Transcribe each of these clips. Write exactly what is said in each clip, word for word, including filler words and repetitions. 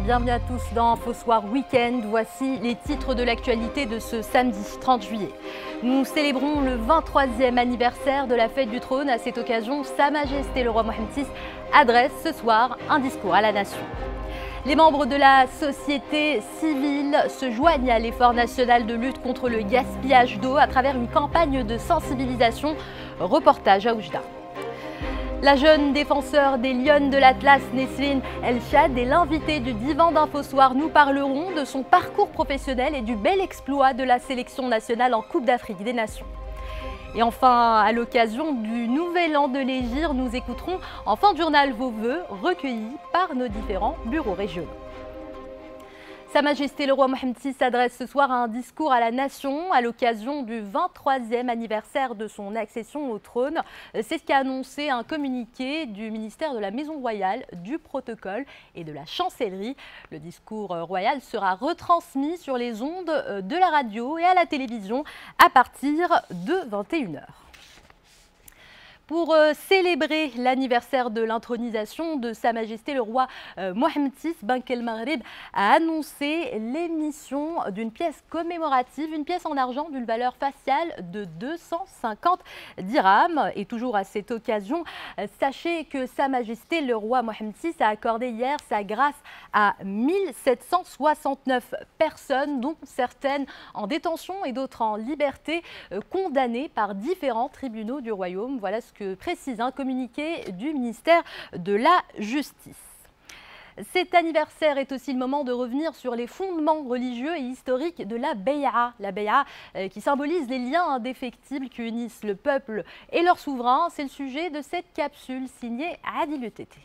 bienvenue à tous dans Info Soir Week-end. Voici les titres de l'actualité de ce samedi trente juillet. Nous célébrons le vingt-troisième anniversaire de la fête du trône. À cette occasion, Sa Majesté le roi Mohammed six adresse ce soir un discours à la nation. Les membres de la société civile se joignent à l'effort national de lutte contre le gaspillage d'eau à travers une campagne de sensibilisation. Reportage à Oujda. La jeune défenseur des Lionnes de l'Atlas, Nesrine El Chad, est l'invitée du divan d'Info Soir. Nous parlerons de son parcours professionnel et du bel exploit de la sélection nationale en Coupe d'Afrique des Nations. Et enfin, à l'occasion du Nouvel An de l'Hégire, nous écouterons en fin de journal vos vœux recueillis par nos différents bureaux régionaux. Sa Majesté le roi Mohammed six s'adresse ce soir à un discours à la nation à l'occasion du vingt-troisième anniversaire de son accession au trône. C'est ce qu'a annoncé un communiqué du ministère de la Maison Royale, du Protocole et de la Chancellerie. Le discours royal sera retransmis sur les ondes de la radio et à la télévision à partir de vingt et une heures. Pour euh, célébrer l'anniversaire de l'intronisation de Sa Majesté le roi euh, Mohammed six, Bank El Maghrib a annoncé l'émission d'une pièce commémorative, une pièce en argent d'une valeur faciale de deux cent cinquante dirhams. Et toujours à cette occasion, euh, sachez que Sa Majesté le roi Mohammed six a accordé hier sa grâce à mille sept cent soixante-neuf personnes, dont certaines en détention et d'autres en liberté, euh, condamnées par différents tribunaux du royaume. Voilà ce que que précise un communiqué du ministère de la Justice. Cet anniversaire est aussi le moment de revenir sur les fondements religieux et historiques de la Bay'a. La Bay'a qui symbolise les liens indéfectibles qui unissent le peuple et leur souverain. C'est le sujet de cette capsule signée Adil E T T.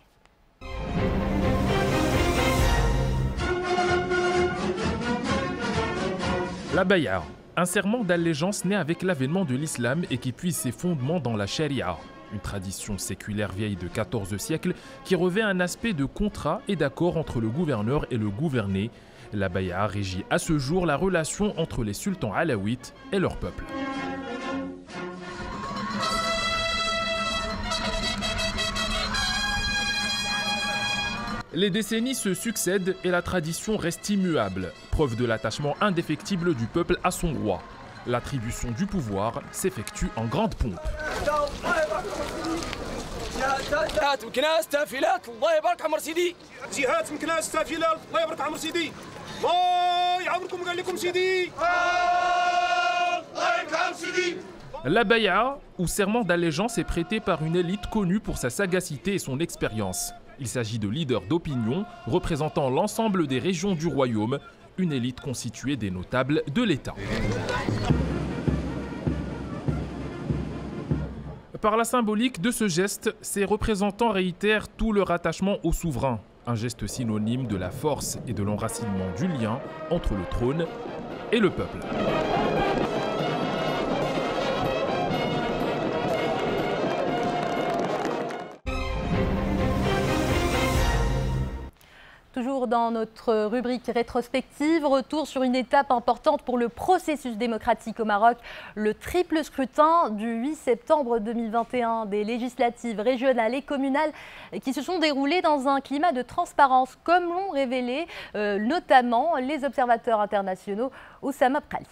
La Bay'a, un serment d'allégeance né avec l'avènement de l'islam et qui puise ses fondements dans la charia, une tradition séculaire vieille de quatorze siècles qui revêt un aspect de contrat et d'accord entre le gouverneur et le gouverné. La Bay'a régit à ce jour la relation entre les sultans alaouites et leur peuple. Les décennies se succèdent et la tradition reste immuable, preuve de l'attachement indéfectible du peuple à son roi. L'attribution du pouvoir s'effectue en grande pompe. La Bay'a, ou serment d'allégeance, est prêtée par une élite connue pour sa sagacité et son expérience. Il s'agit de leaders d'opinion représentant l'ensemble des régions du royaume, une élite constituée des notables de l'État. Par la symbolique de ce geste, ces représentants réitèrent tout leur attachement au souverain, un geste synonyme de la force et de l'enracinement du lien entre le trône et le peuple. Toujours dans notre rubrique rétrospective, retour sur une étape importante pour le processus démocratique au Maroc, le triple scrutin du huit septembre deux mille vingt et un, des législatives régionales et communales qui se sont déroulées dans un climat de transparence, comme l'ont révélé euh, notamment les observateurs internationaux Oussama Bkali.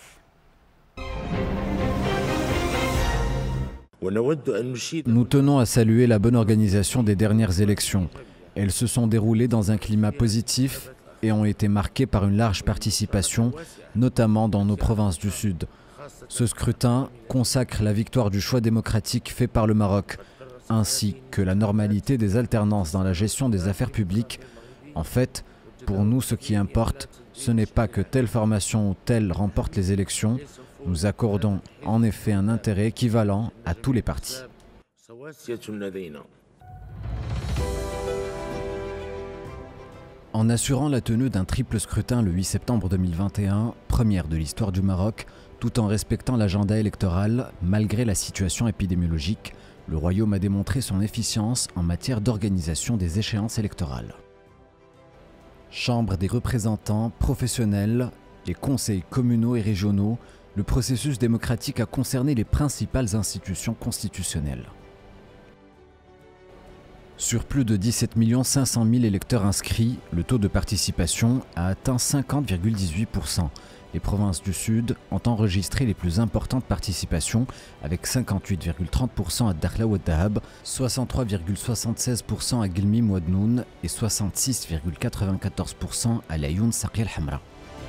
Nous tenons à saluer la bonne organisation des dernières élections. Elles se sont déroulées dans un climat positif et ont été marquées par une large participation, notamment dans nos provinces du Sud. Ce scrutin consacre la victoire du choix démocratique fait par le Maroc, ainsi que la normalité des alternances dans la gestion des affaires publiques. En fait, pour nous, ce qui importe, ce n'est pas que telle formation ou telle remporte les élections. Nous accordons en effet un intérêt équivalent à tous les partis. En assurant la tenue d'un triple scrutin le huit septembre deux mille vingt et un, première de l'histoire du Maroc, tout en respectant l'agenda électoral, malgré la situation épidémiologique, le Royaume a démontré son efficience en matière d'organisation des échéances électorales. Chambre des représentants, professionnels, les conseils communaux et régionaux, le processus démocratique a concerné les principales institutions constitutionnelles. Sur plus de dix-sept millions cinq cent mille électeurs inscrits, le taux de participation a atteint cinquante virgule dix-huit pour cent. Les provinces du Sud ont enregistré les plus importantes participations avec cinquante-huit virgule trente pour cent à Dakhla Oued Dahab, soixante-trois virgule soixante-seize pour cent à Guilmim Oued Noun et soixante-six virgule quatre-vingt-quatorze pour cent à Laayoune Saqiya El Hamra.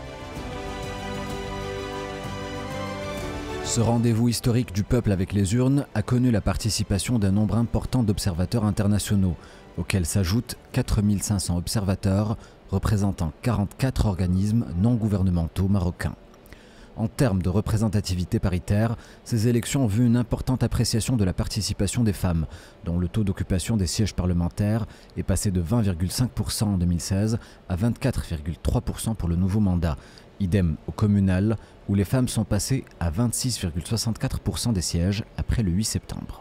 Ce rendez-vous historique du peuple avec les urnes a connu la participation d'un nombre important d'observateurs internationaux, auxquels s'ajoutent quatre mille cinq cents observateurs représentant quarante-quatre organismes non gouvernementaux marocains. En termes de représentativité paritaire, ces élections ont vu une importante appréciation de la participation des femmes, dont le taux d'occupation des sièges parlementaires est passé de vingt virgule cinq pour cent en deux mille seize à vingt-quatre virgule trois pour cent pour le nouveau mandat. Idem au communal, où les femmes sont passées à vingt-six virgule soixante-quatre pour cent des sièges après le huit septembre.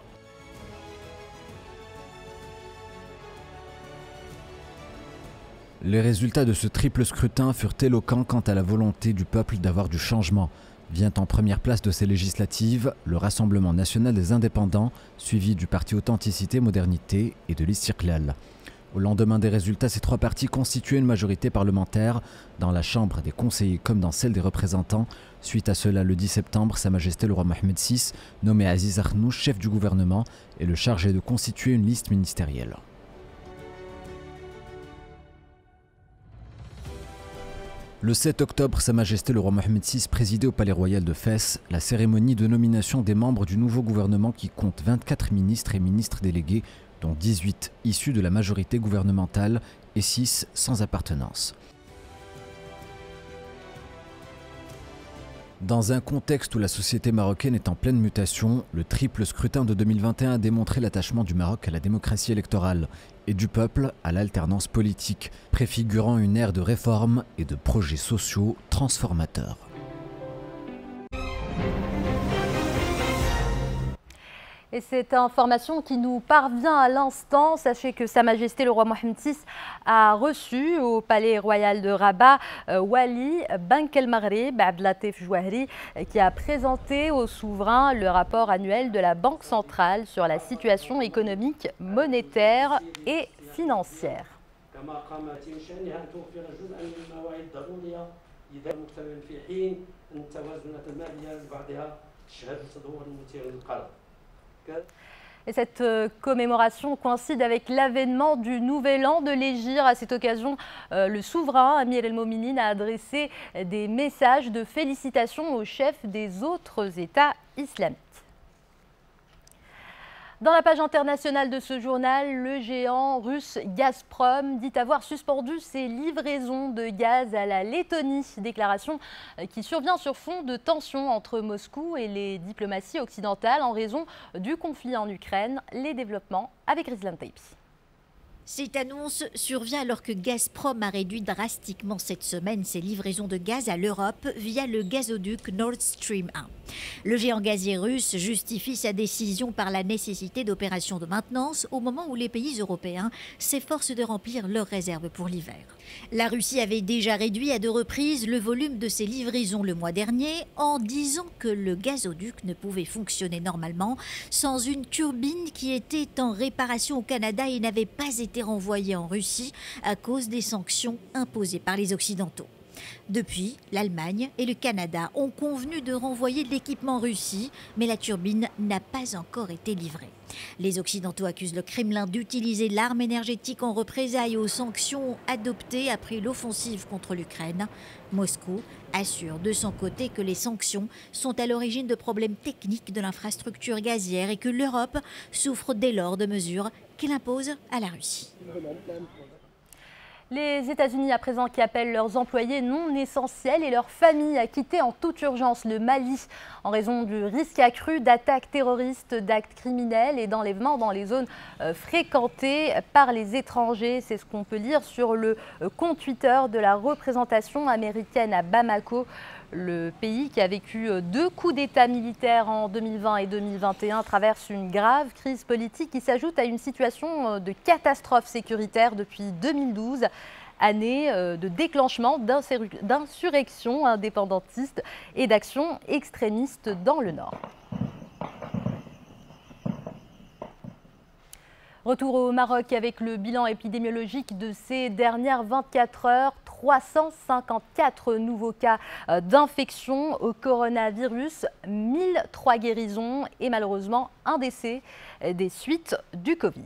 Les résultats de ce triple scrutin furent éloquents quant à la volonté du peuple d'avoir du changement. Vient en première place de ces législatives le Rassemblement national des indépendants, suivi du parti Authenticité Modernité et de l'Istiqlal. Au lendemain des résultats, ces trois partis constituaient une majorité parlementaire dans la Chambre des conseillers comme dans celle des représentants. Suite à cela, le dix septembre, Sa Majesté le roi Mohammed six nommait Aziz Arnouch chef du gouvernement et le chargé de constituer une liste ministérielle. Le sept octobre, Sa Majesté le roi Mohammed six présidait au Palais Royal de Fès la cérémonie de nomination des membres du nouveau gouvernement qui compte vingt-quatre ministres et ministres délégués, dont dix-huit issus de la majorité gouvernementale et six sans appartenance. Dans un contexte où la société marocaine est en pleine mutation, le triple scrutin de deux mille vingt et un a démontré l'attachement du Maroc à la démocratie électorale et du peuple à l'alternance politique, préfigurant une ère de réformes et de projets sociaux transformateurs. Et cette information qui nous parvient à l'instant, sachez que Sa Majesté le roi Mohammed six a reçu au Palais Royal de Rabat euh, Wali Bank El Maghreb Abdelatif Jouahri, qui a présenté au souverain le rapport annuel de la Banque centrale sur la situation économique, monétaire et financière. Et cette commémoration coïncide avec l'avènement du nouvel an de l'Hégire. À cette occasion, le souverain Amir El Mominin a adressé des messages de félicitations aux chefs des autres États islamiques. Dans la page internationale de ce journal, le géant russe Gazprom dit avoir suspendu ses livraisons de gaz à la Lettonie. Déclaration qui survient sur fond de tensions entre Moscou et les diplomaties occidentales en raison du conflit en Ukraine. Les développements avec Rizlan Taipi. Cette annonce survient alors que Gazprom a réduit drastiquement cette semaine ses livraisons de gaz à l'Europe via le gazoduc Nord Stream un. Le géant gazier russe justifie sa décision par la nécessité d'opérations de maintenance au moment où les pays européens s'efforcent de remplir leurs réserves pour l'hiver. La Russie avait déjà réduit à deux reprises le volume de ses livraisons le mois dernier en disant que le gazoduc ne pouvait fonctionner normalement sans une turbine qui était en réparation au Canada et n'avait pas été renvoyée en Russie à cause des sanctions imposées par les Occidentaux. Depuis, l'Allemagne et le Canada ont convenu de renvoyer de l'équipement en Russie, mais la turbine n'a pas encore été livrée. Les Occidentaux accusent le Kremlin d'utiliser l'arme énergétique en représailles aux sanctions adoptées après l'offensive contre l'Ukraine. Moscou assure de son côté que les sanctions sont à l'origine de problèmes techniques de l'infrastructure gazière et que l'Europe souffre dès lors de mesures qu'elle impose à la Russie. Les États-Unis à présent qui appellent leurs employés non essentiels et leurs familles à quitter en toute urgence le Mali en raison du risque accru d'attaques terroristes, d'actes criminels et d'enlèvements dans les zones fréquentées par les étrangers. C'est ce qu'on peut lire sur le compte Twitter de la représentation américaine à Bamako. Le pays qui a vécu deux coups d'État militaires en deux mille vingt et deux mille vingt et un traverse une grave crise politique qui s'ajoute à une situation de catastrophe sécuritaire depuis deux mille douze, année de déclenchement d'insurrections indépendantistes et d'actions extrémistes dans le nord. Retour au Maroc avec le bilan épidémiologique de ces dernières vingt-quatre heures. trois cent cinquante-quatre nouveaux cas d'infection au coronavirus, mille trois guérisons et malheureusement un décès des suites du Covid.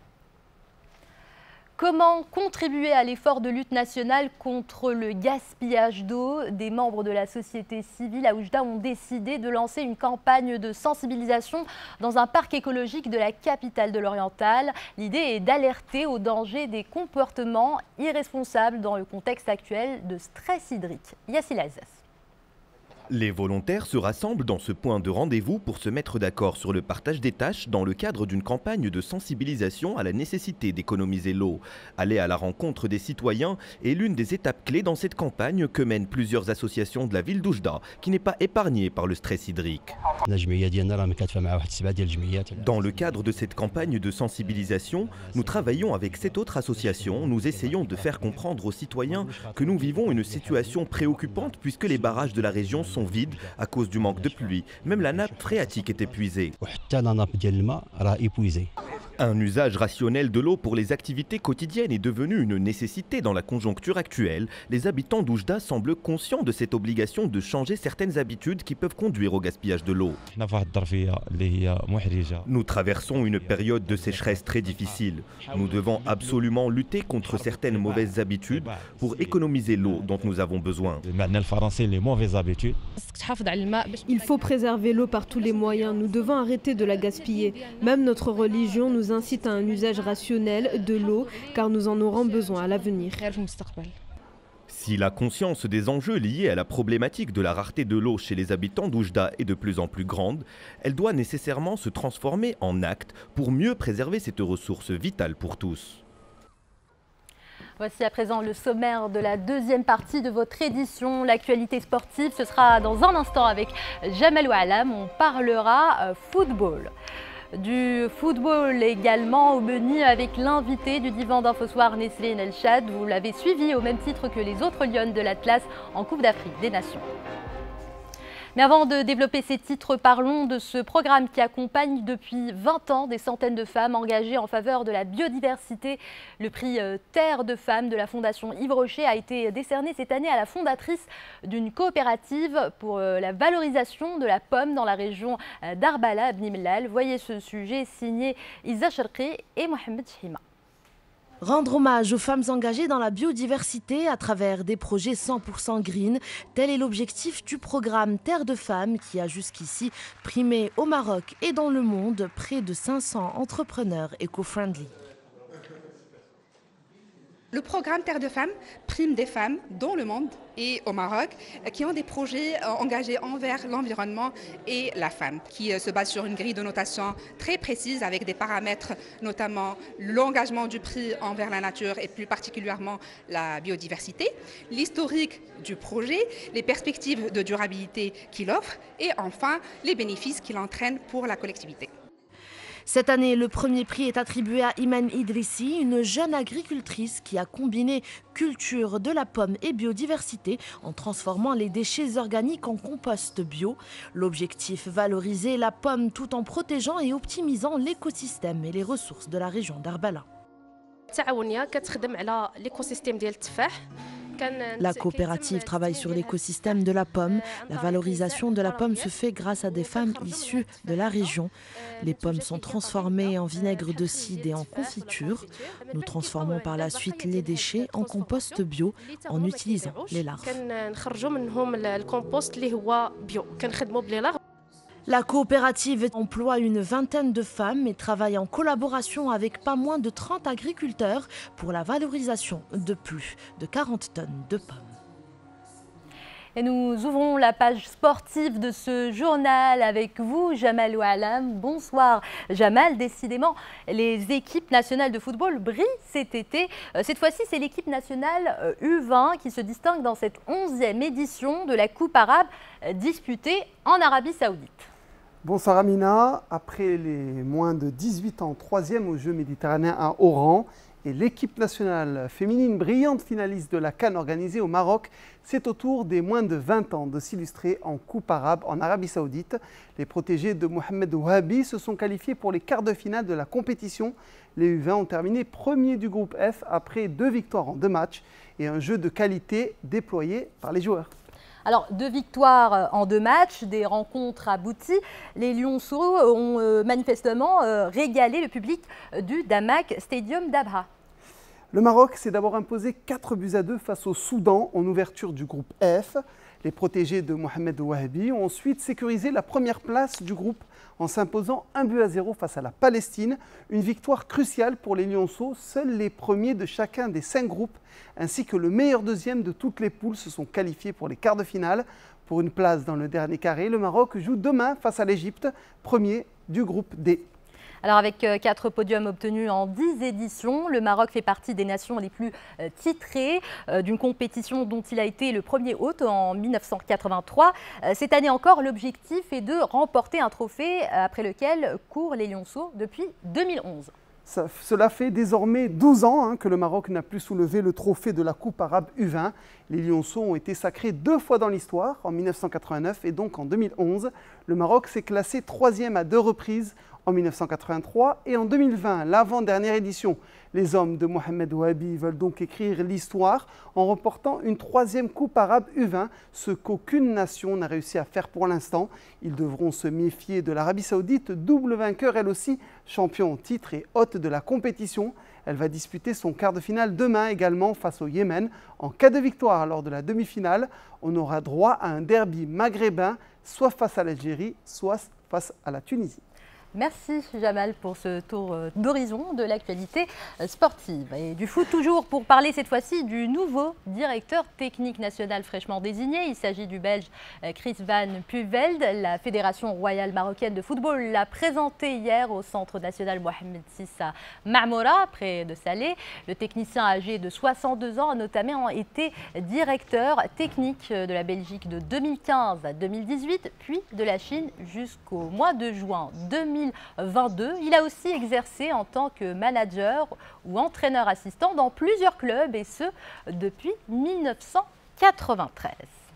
Comment contribuer à l'effort de lutte nationale contre le gaspillage d'eau? Des membres de la société civile à Oujda ont décidé de lancer une campagne de sensibilisation dans un parc écologique de la capitale de l'Oriental. L'idée est d'alerter au danger des comportements irresponsables dans le contexte actuel de stress hydrique. Yassil Azaz. Les volontaires se rassemblent dans ce point de rendez-vous pour se mettre d'accord sur le partage des tâches dans le cadre d'une campagne de sensibilisation à la nécessité d'économiser l'eau. Aller à la rencontre des citoyens est l'une des étapes clés dans cette campagne que mènent plusieurs associations de la ville d'Oujda, qui n'est pas épargnée par le stress hydrique. Dans le cadre de cette campagne de sensibilisation, nous travaillons avec sept autres associations. Nous essayons de faire comprendre aux citoyens que nous vivons une situation préoccupante puisque les barrages de la région sont vides à cause du manque de pluie. Même la nappe phréatique est épuisée. Un usage rationnel de l'eau pour les activités quotidiennes est devenu une nécessité dans la conjoncture actuelle. Les habitants d'Oujda semblent conscients de cette obligation de changer certaines habitudes qui peuvent conduire au gaspillage de l'eau. Nous traversons une période de sécheresse très difficile. Nous devons absolument lutter contre certaines mauvaises habitudes pour économiser l'eau dont nous avons besoin. Il faut préserver l'eau par tous les moyens. Nous devons arrêter de la gaspiller. Même notre religion nous incite à un usage rationnel de l'eau car nous en aurons besoin à l'avenir. Si la conscience des enjeux liés à la problématique de la rareté de l'eau chez les habitants d'Oujda est de plus en plus grande, elle doit nécessairement se transformer en acte pour mieux préserver cette ressource vitale pour tous. Voici à présent le sommaire de la deuxième partie de votre édition. L'actualité sportive, ce sera dans un instant avec Jamal Oualam. On parlera football. Du football également au menu avec l'invité du divan d'Infosoir, Nesrine El Chad. Vous l'avez suivi au même titre que les autres Lionnes de l'Atlas en Coupe d'Afrique des Nations. Mais avant de développer ces titres, parlons de ce programme qui accompagne depuis vingt ans des centaines de femmes engagées en faveur de la biodiversité. Le prix Terre de Femmes de la Fondation Yves Rocher a été décerné cette année à la fondatrice d'une coopérative pour la valorisation de la pomme dans la région d'Arbala, Bni Mellal. Voyez ce sujet signé Isa Cherki et Mohamed Chima. Rendre hommage aux femmes engagées dans la biodiversité à travers des projets cent pour cent green, tel est l'objectif du programme Terre de Femmes qui a jusqu'ici primé au Maroc et dans le monde près de cinq cents entrepreneurs éco-friendly. Le programme Terre de Femmes prime des femmes dans le monde et au Maroc qui ont des projets engagés envers l'environnement et la femme, qui se basent sur une grille de notation très précise avec des paramètres, notamment l'engagement du prix envers la nature et plus particulièrement la biodiversité, l'historique du projet, les perspectives de durabilité qu'il offre et enfin les bénéfices qu'il entraîne pour la collectivité. Cette année, le premier prix est attribué à Iman Idrissi, une jeune agricultrice qui a combiné culture de la pomme et biodiversité en transformant les déchets organiques en compost bio. L'objectif, valoriser la pomme tout en protégeant et optimisant l'écosystème et les ressources de la région d'Arbala. La coopérative travaille sur l'écosystème de la pomme. La valorisation de la pomme se fait grâce à des femmes issues de la région. Les pommes sont transformées en vinaigre de cidre et en confiture. Nous transformons par la suite les déchets en compost bio en utilisant les larves. La coopérative emploie une vingtaine de femmes et travaille en collaboration avec pas moins de trente agriculteurs pour la valorisation de plus de quarante tonnes de pommes. Et nous ouvrons la page sportive de ce journal avec vous, Jamal Oualam. Bonsoir Jamal. Décidément, les équipes nationales de football brillent cet été. Cette fois-ci, c'est l'équipe nationale U vingt qui se distingue dans cette onzième édition de la Coupe arabe disputée en Arabie Saoudite. Bonsoir Amina. Après les moins de dix-huit ans, troisième aux Jeux méditerranéens à Oran, Et l'équipe nationale féminine, brillante finaliste de la CAN organisée au Maroc, c'est au tour des moins de vingt ans de s'illustrer en Coupe arabe en Arabie Saoudite. Les protégés de Mohamed Wahabi se sont qualifiés pour les quarts de finale de la compétition. Les U vingt ont terminé premiers du groupe F après deux victoires en deux matchs et un jeu de qualité déployé par les joueurs. Alors, deux victoires en deux matchs, des rencontres abouties. Les Lionceaux ont manifestement régalé le public du Damak Stadium d'Abha. Le Maroc s'est d'abord imposé quatre buts à deux face au Soudan en ouverture du groupe F. Les protégés de Mohamed Wahabi ont ensuite sécurisé la première place du groupe en s'imposant un but à zéro face à la Palestine. Une victoire cruciale pour les Lionceaux. Seuls les premiers de chacun des cinq groupes ainsi que le meilleur deuxième de toutes les poules se sont qualifiés pour les quarts de finale. Pour une place dans le dernier carré, le Maroc joue demain face à l'Égypte, premier du groupe D. Alors avec quatre podiums obtenus en dix éditions, le Maroc fait partie des nations les plus titrées d'une compétition dont il a été le premier hôte en mille neuf cent quatre-vingt-trois. Cette année encore, l'objectif est de remporter un trophée après lequel courent les Lionceaux depuis deux mille onze. Ça, cela fait désormais douze ans hein, que le Maroc n'a plus soulevé le trophée de la Coupe arabe U vingt. Les Lionceaux ont été sacrés deux fois dans l'histoire, en mille neuf cent quatre-vingt-neuf et donc en deux mille onze. Le Maroc s'est classé troisième à deux reprises, en mille neuf cent quatre-vingt-trois et en deux mille vingt, l'avant-dernière édition. Les hommes de Mohamed Wahabi veulent donc écrire l'histoire en remportant une troisième Coupe arabe U vingt, ce qu'aucune nation n'a réussi à faire pour l'instant. Ils devront se méfier de l'Arabie Saoudite, double vainqueur elle aussi, champion en titre et hôte de la compétition. Elle va disputer son quart de finale demain également face au Yémen. En cas de victoire lors de la demi-finale, on aura droit à un derby maghrébin, soit face à l'Algérie, soit face à la Tunisie. Merci Jamal pour ce tour d'horizon de l'actualité sportive. Et du foot toujours pour parler cette fois-ci du nouveau directeur technique national fraîchement désigné. Il s'agit du Belge Chris Van Pueveld. La Fédération royale marocaine de football l'a présenté hier au Centre national Mohamed six à Marmora, près de Salé. Le technicien âgé de soixante-deux ans a notamment été directeur technique de la Belgique de deux mille quinze à deux mille dix-huit, puis de la Chine jusqu'au mois de juin deux mille vingt-deux. Il a aussi exercé en tant que manager ou entraîneur assistant dans plusieurs clubs et ce depuis mille neuf cent quatre-vingt-treize.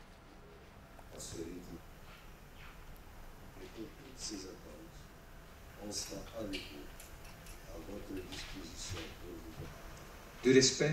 De respect.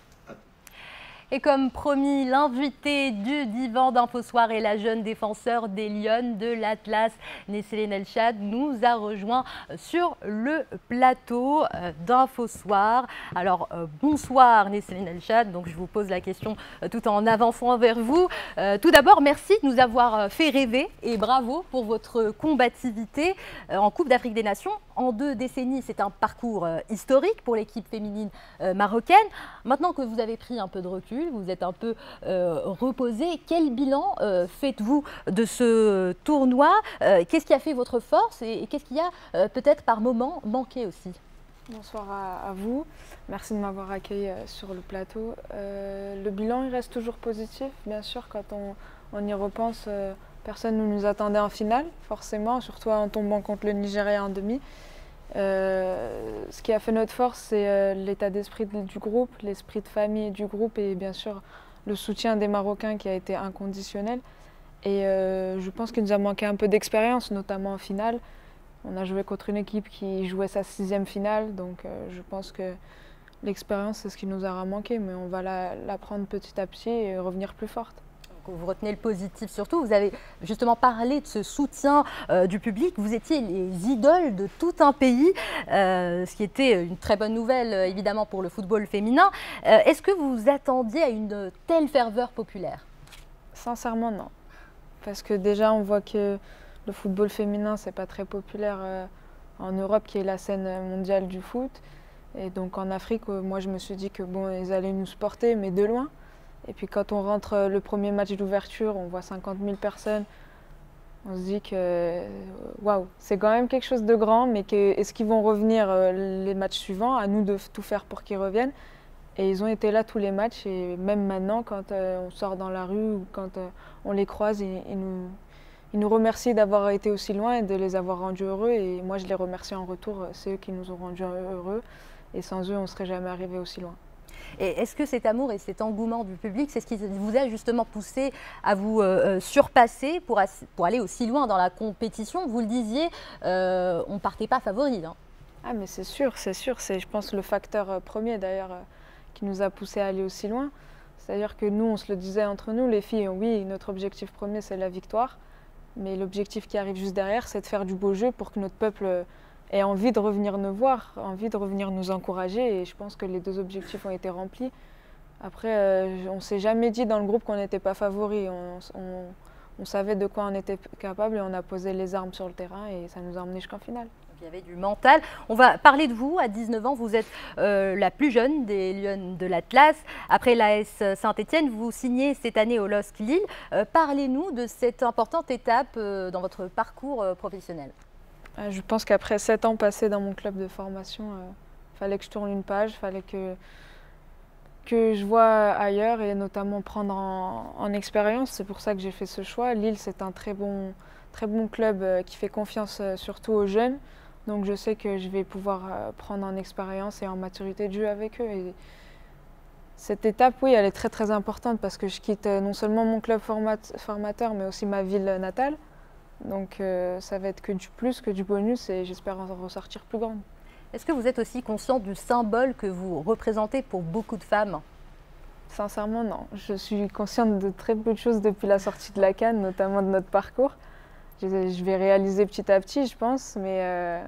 Et comme promis, l'invité du divan d'Infosoir est la jeune défenseur des Lionnes de l'Atlas, Nesrine El Chad, nous a rejoint sur le plateau d'Infosoir. Alors bonsoir Nesrine El Chad, donc je vous pose la question tout en avançant vers vous. Tout d'abord, merci de nous avoir fait rêver et bravo pour votre combativité en Coupe d'Afrique des Nations. En deux décennies, c'est un parcours historique pour l'équipe féminine marocaine. Maintenant que vous avez pris un peu de recul, vous êtes un peu euh, reposé. Quel bilan euh, faites-vous de ce tournoi? euh, Qu'est-ce qui a fait votre force et, et qu'est-ce qui a euh, peut-être par moment manqué aussi? Bonsoir à, à vous. Merci de m'avoir accueilli euh, sur le plateau. Euh, le bilan il reste toujours positif. Bien sûr, quand on, on y repense, euh, personne ne nous attendait en finale, forcément, surtout en tombant contre le Nigeria en demi. Euh, ce qui a fait notre force, c'est euh, l'état d'esprit du groupe, l'esprit de famille du groupe et bien sûr le soutien des Marocains qui a été inconditionnel. Et euh, je pense qu'il nous a manqué un peu d'expérience, notamment en finale. On a joué contre une équipe qui jouait sa sixième finale, donc euh, je pense que l'expérience, c'est ce qui nous aura manqué, mais on va la, la prendre petit à petit et revenir plus forte. Vous retenez le positif surtout. Vous avez justement parlé de ce soutien euh, du public. Vous étiez les idoles de tout un pays, euh, ce qui était une très bonne nouvelle euh, évidemment pour le football féminin. Euh, Est-ce que vous vous attendiez à une telle ferveur populaire? Sincèrement, non. Parce que déjà, on voit que le football féminin, c'est pas très populaire euh, en Europe, qui est la scène mondiale du foot. Et donc en Afrique, euh, moi, je me suis dit que bon, ils allaient nous supporter, mais de loin. Et puis quand on rentre le premier match d'ouverture, on voit cinquante mille personnes. On se dit que waouh, c'est quand même quelque chose de grand, mais que, est-ce qu'ils vont revenir les matchs suivants? À nous de tout faire pour qu'ils reviennent. Et ils ont été là tous les matchs. Et même maintenant, quand euh, on sort dans la rue ou quand euh, on les croise, ils, ils, nous, ils nous remercient d'avoir été aussi loin et de les avoir rendus heureux. Et moi, je les remercie en retour. C'est eux qui nous ont rendus heureux. et sans eux, on ne serait jamais arrivé aussi loin. Et est-ce que cet amour et cet engouement du public, c'est ce qui vous a justement poussé à vous euh, surpasser pour, pour aller aussi loin dans la compétition? Vous le disiez, euh, on ne partait pas favori. Hein. Ah mais c'est sûr, c'est sûr. C'est je pense le facteur premier d'ailleurs euh, qui nous a poussé à aller aussi loin. C'est-à-dire que nous, on se le disait entre nous, les filles, oui, notre objectif premier, c'est la victoire. Mais l'objectif qui arrive juste derrière, c'est de faire du beau jeu pour que notre peuple ait envie de revenir nous voir, envie de revenir nous encourager. Et je pense que les deux objectifs ont été remplis. Après, euh, on ne s'est jamais dit dans le groupe qu'on n'était pas favori. On, on, on savait de quoi on était capable et on a posé les armes sur le terrain et ça nous a emmenés jusqu'en finale. Il y avait du mental. On va parler de vous. À dix-neuf ans, vous êtes euh, la plus jeune des Lionnes de l'Atlas. Après l'A S Saint-Étienne, vous signez cette année au L O S C Lille. Euh, Parlez-nous de cette importante étape euh, dans votre parcours euh, professionnel. Je pense qu'après sept ans passés dans mon club de formation, il euh, fallait que je tourne une page, il fallait que, que je vois ailleurs et notamment prendre en, en expérience. C'est pour ça que j'ai fait ce choix. Lille, c'est un très bon, très bon club euh, qui fait confiance euh, surtout aux jeunes. Donc je sais que je vais pouvoir euh, prendre en expérience et en maturité de jeu avec eux. Et cette étape, oui, elle est très très importante parce que je quitte euh, non seulement mon club format, formateur, mais aussi ma ville natale. Donc euh, ça va être que du plus, que du bonus et j'espère en ressortir plus grande. Est-ce que vous êtes aussi consciente du symbole que vous représentez pour beaucoup de femmes? Sincèrement, non. Je suis consciente de très peu de choses depuis la sortie de la CAN, notamment de notre parcours. Je, je vais réaliser petit à petit, je pense, mais euh,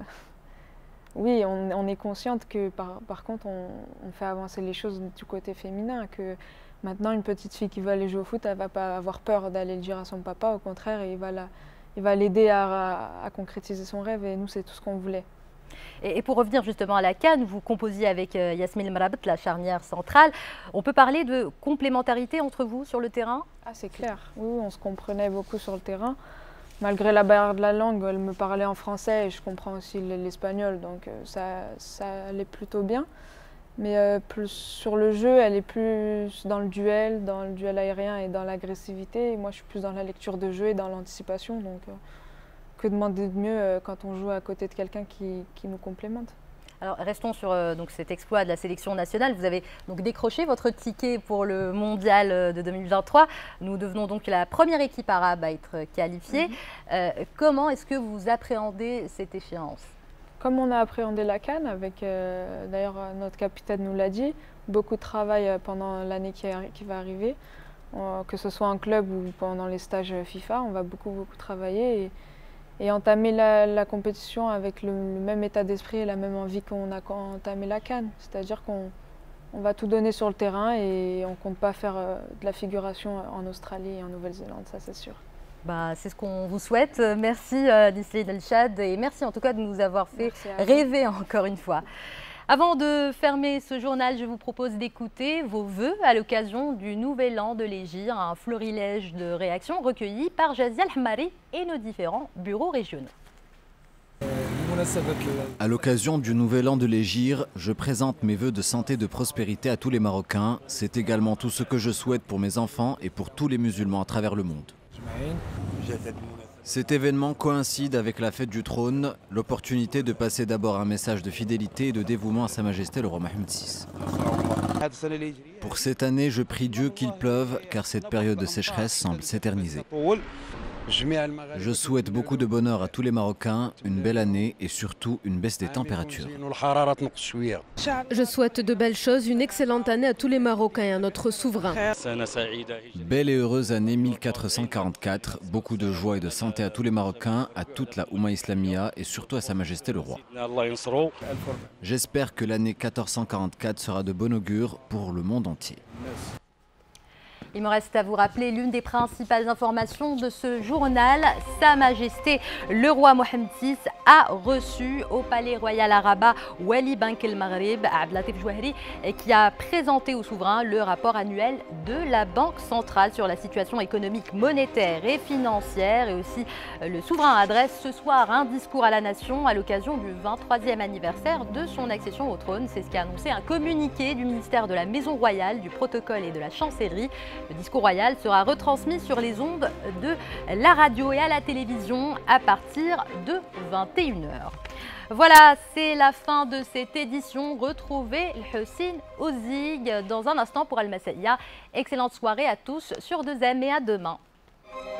oui, on, on est consciente que par, par contre, on, on fait avancer les choses du côté féminin, que maintenant, une petite fille qui veut aller jouer au foot, elle ne va pas avoir peur d'aller le dire à son papa, au contraire, il va la... Il va l'aider à, à, à concrétiser son rêve et nous, c'est tout ce qu'on voulait. Et, et pour revenir justement à la CAN, vous composiez avec euh, Yasmine Mrabat, la charnière centrale. On peut parler de complémentarité entre vous sur le terrain? Ah, c'est clair. Oui, on se comprenait beaucoup sur le terrain. Malgré la barrière de la langue, elle me parlait en français et je comprends aussi l'espagnol, donc ça, ça allait plutôt bien. Mais euh, plus sur le jeu, elle est plus dans le duel, dans le duel aérien et dans l'agressivité. Moi, je suis plus dans la lecture de jeu et dans l'anticipation. Donc, euh, que demander de mieux euh, quand on joue à côté de quelqu'un qui, qui nous complémente. Alors, restons sur euh, donc, cet exploit de la sélection nationale. Vous avez donc décroché votre ticket pour le mondial de deux mille vingt-trois. Nous devenons donc la première équipe arabe à être qualifiée. Mm-hmm. euh, comment est-ce que vous appréhendez cette échéance? Comme on a appréhendé la CAN, avec euh, d'ailleurs notre capitaine nous l'a dit, beaucoup de travail pendant l'année qui, qui va arriver, euh, que ce soit en club ou pendant les stages FIFA, on va beaucoup beaucoup travailler et, et entamer la, la compétition avec le, le même état d'esprit et la même envie qu'on a entamé la CAN. C'est-à-dire qu'on on va tout donner sur le terrain et on ne compte pas faire euh, de la figuration en Australie et en Nouvelle-Zélande, ça c'est sûr. Bah, c'est ce qu'on vous souhaite. Merci euh, Nisline Elchad et merci en tout cas de nous avoir fait rêver encore une fois. Avant de fermer ce journal, je vous propose d'écouter vos vœux à l'occasion du Nouvel An de l'Hégire, un florilège de réactions recueillies par Jazia Al-Hamari et nos différents bureaux régionaux. À l'occasion du Nouvel An de l'Hégire, je présente mes vœux de santé et de prospérité à tous les Marocains. C'est également tout ce que je souhaite pour mes enfants et pour tous les musulmans à travers le monde. Cet événement coïncide avec la fête du trône, l'opportunité de passer d'abord un message de fidélité et de dévouement à Sa Majesté le roi Mohammed six. Pour cette année, je prie Dieu qu'il pleuve, car cette période de sécheresse semble s'éterniser. Je souhaite beaucoup de bonheur à tous les Marocains, une belle année et surtout une baisse des températures. Je souhaite de belles choses, une excellente année à tous les Marocains et à notre souverain. Belle et heureuse année mille quatre cent quarante-quatre, beaucoup de joie et de santé à tous les Marocains, à toute la Oumma Islamia et surtout à Sa Majesté le roi. J'espère que l'année mille quatre cent quarante-quatre sera de bon augure pour le monde entier. Il me reste à vous rappeler l'une des principales informations de ce journal. Sa Majesté le roi Mohammed six a reçu au Palais Royal à Rabat Wali Bank El Maghreb, Abdelatif Jouahri, qui a présenté au souverain le rapport annuel de la Banque centrale sur la situation économique, monétaire et financière. Et aussi, le souverain adresse ce soir un discours à la nation à l'occasion du vingt-troisième anniversaire de son accession au trône. C'est ce qu'a annoncé un communiqué du ministère de la Maison Royale, du Protocole et de la Chancellerie. Le discours royal sera retransmis sur les ondes de la radio et à la télévision à partir de vingt et une heures. Voilà, c'est la fin de cette édition. Retrouvez Houssine Ouzig dans un instant pour Al Massaïa. Excellente soirée à tous sur deux M et à demain.